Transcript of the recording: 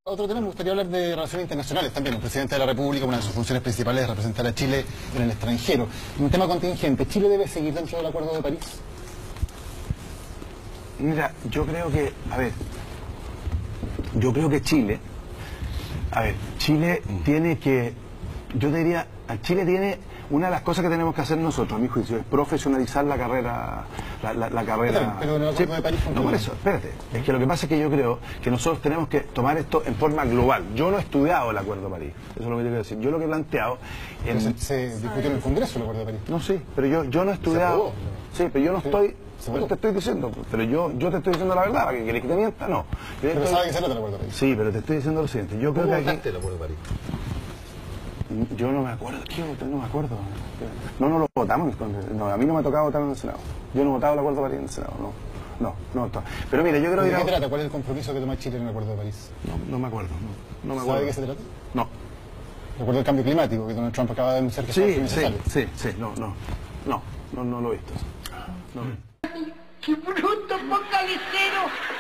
Otro tema, me gustaría hablar de relaciones internacionales también. El presidente de la República, una de sus funciones principales es representar a Chile en el extranjero. Un tema contingente, ¿Chile debe seguir dentro del Acuerdo de París? Mira, yo creo que, Chile, Chile tiene que, yo te diría, Chile tiene, una de las cosas que tenemos que hacer nosotros, a mi juicio, es profesionalizar la carrera, la carrera. Pero en el Acuerdo de París... No, por eso, espérate, es que lo que pasa es que yo creo que nosotros tenemos que tomar esto en forma global. Yo no he estudiado el Acuerdo de París, eso es lo que quiero decir. Yo lo que he planteado... Se discutió en el Congreso el Acuerdo de París. No, sí, pero yo no he estudiado... Sí, pero yo no estoy... Bueno, te estoy diciendo, pero yo te estoy diciendo la verdad, ¿para que querés que te mienta? No. Pero sabe que se trata el Acuerdo de París. Sí, pero te estoy diciendo lo siguiente. Yo creo que aquí... el Acuerdo de París? Yo no me acuerdo, no me acuerdo. No lo votamos, no, a mí no me ha tocado votar en el Senado. Yo no he votado el Acuerdo de París en el Senado, no. Pero mire, yo creo que... ¿De qué se trata? ¿Cuál es el compromiso que toma Chile en el Acuerdo de París? No me acuerdo, no me acuerdo. ¿Sabe de qué se trata? No. ¿Recuerda el cambio climático que Donald Trump acaba de anunciar que es necesario? Sí, no lo he visto. No. ¡Qué bruto focalicero!